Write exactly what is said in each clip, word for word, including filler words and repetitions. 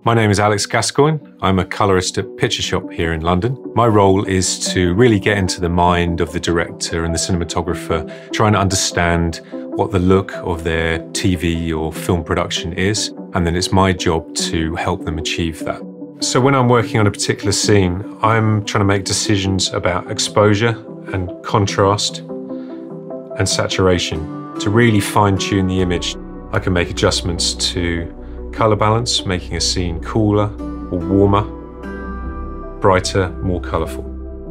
My name is Alex Gascoigne. I'm a colorist at Picture Shop here in London. My role is to really get into the mind of the director and the cinematographer, trying to understand what the look of their T V or film production is, and then it's my job to help them achieve that. So when I'm working on a particular scene, I'm trying to make decisions about exposure and contrast and saturation to really fine-tune the image. I can make adjustments to color balance, making a scene cooler or warmer, brighter, more colorful.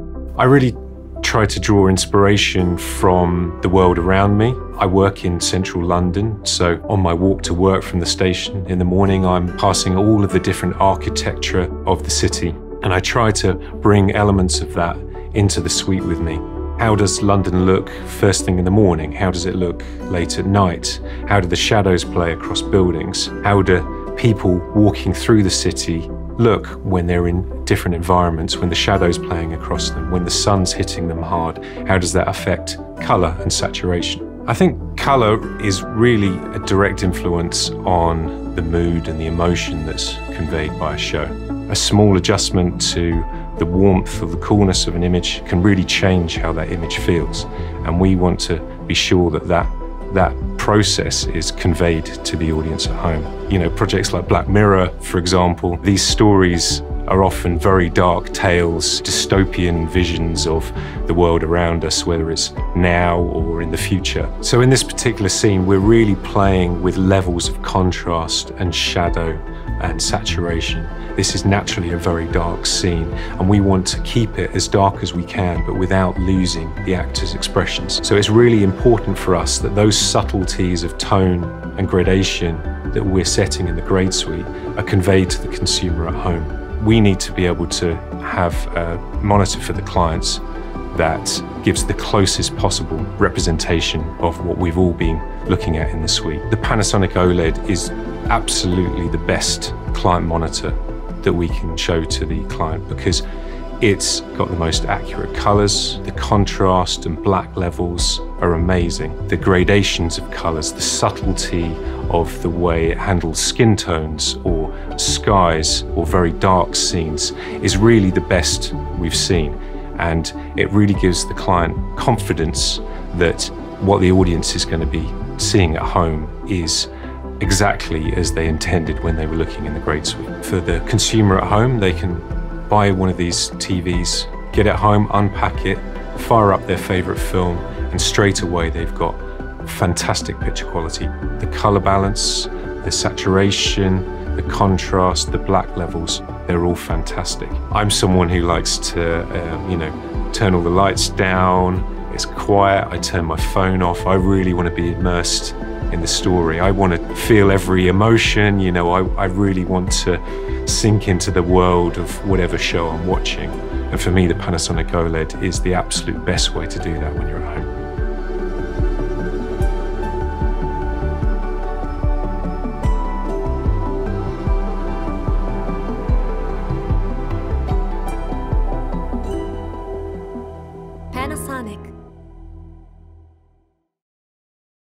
I really try to draw inspiration from the world around me. I work in central London, so on my walk to work from the station in the morning, I'm passing all of the different architecture of the city, and I try to bring elements of that into the suite with me. How does London look first thing in the morning? How does it look late at night? How do the shadows play across buildings? How do people walking through the city look when they're in different environments, when the shadow's playing across them, when the sun's hitting them hard? How does that affect color and saturation? I think color is really a direct influence on the mood and the emotion that's conveyed by a show. A small adjustment to the warmth or the coolness of an image can really change how that image feels. And we want to be sure that that, that process is conveyed to the audience at home. You know, projects like Black Mirror, for example, these stories are often very dark tales, dystopian visions of the world around us, whether it's now or in the future. So in this particular scene, we're really playing with levels of contrast and shadow and saturation. This is naturally a very dark scene, and we want to keep it as dark as we can, but without losing the actor's expressions. So it's really important for us that those subtleties of tone and gradation that we're setting in the grade suite are conveyed to the consumer at home. We need to be able to have a monitor for the clients that gives the closest possible representation of what we've all been looking at in the suite. The Panasonic OLED is absolutely the best client monitor that we can show to the client because it's got the most accurate colors, the contrast and black levels are amazing. The gradations of colors, the subtlety of the way it handles skin tones or skies or very dark scenes is really the best we've seen. And it really gives the client confidence that what the audience is going to be seeing at home is exactly as they intended when they were looking in the grade suite. For the consumer at home, they can buy one of these T Vs, get it home, unpack it, fire up their favorite film, and straight away they've got fantastic picture quality. The color balance, the saturation, the contrast, the black levels, they're all fantastic. I'm someone who likes to, um, you know, turn all the lights down, it's quiet, I turn my phone off, I really want to be immersed in the story. I want to feel every emotion, you know, I, I really want to sink into the world of whatever show I'm watching. And for me, the Panasonic OLED is the absolute best way to do that when you're at home.